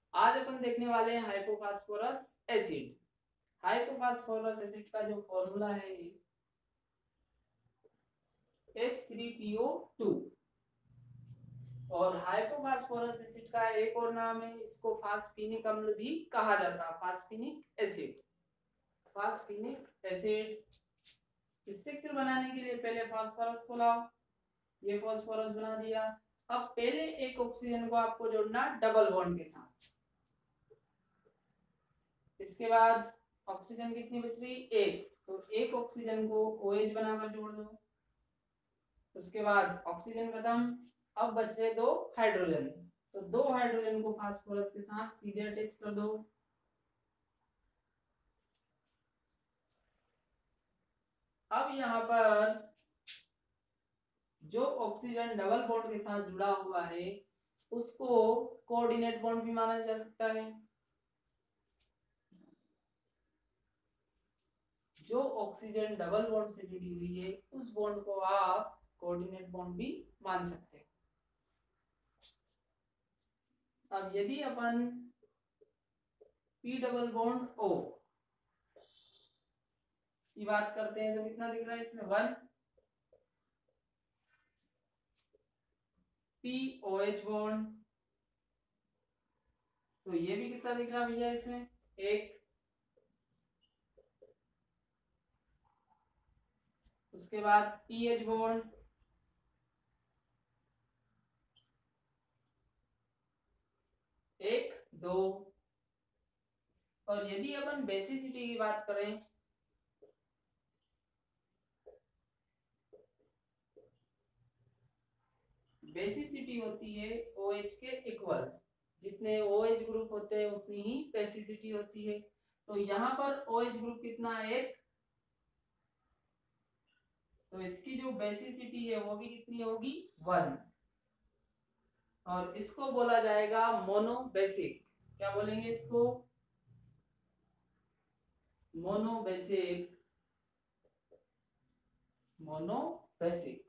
आज अपन देखने वाले हैं हाइपोफॉस्फोरस एसिड। हाइपोफॉस्फोरस एसिड का जो फॉर्मूला है H3PO2। और हाइपोफॉस्फोरस एसिड का एक और नाम है, इसको फास्फेनिक अम्ल भी कहा जाता है। Phosphinic acid, phosphinic acid. Structure बनाने के लिए पहले फास्फोरस को लाओ, ये फास्फोरस बना दिया। अब पहले एक ऑक्सीजन को आपको जोड़ना डबल बॉन्ड के साथ। इसके बाद ऑक्सीजन कितनी बच रही? एक, तो एक ऑक्सीजन को OH बनाकर जोड़ दो। उसके बाद ऑक्सीजन खत्म, अब बच रहे दो हाइड्रोजन, तो दो हाइड्रोजन को फास्फोरस के साथ सीधे अटैच कर दो। अब यहाँ पर जो ऑक्सीजन डबल बॉन्ड के साथ जुड़ा हुआ है उसको कोऑर्डिनेट बॉन्ड भी माना जा सकता है। जो ऑक्सीजन डबल बॉन्ड से जुड़ी हुई है उस बॉन्ड को आप कोऑर्डिनेट बॉन्ड भी मान सकते हैं। अब यदि अपन P डबल बॉन्ड O की बात करते हैं तो कितना दिख रहा है इसमें? 1 POH बॉन्ड, तो ये भी कितना दिख रहा है भैया इसमें? एक। उसके बाद PH बॉन्ड, एक, दो। और यदि अपन बेसिसिटी की बात करें बेसिसिटी होती है OH के इक्वल, जितने OH ग्रुप होते हैं उतनी ही बेसिसिटी होती है। तो यहाँ पर OH ग्रुप कितना है? एक, तो इसकी जो बेसिसिटी है वो भी कितनी होगी? 1। और इसको बोला जाएगा मोनोबेसिक। क्या बोलेंगे इसको? Monobasic, monobasic.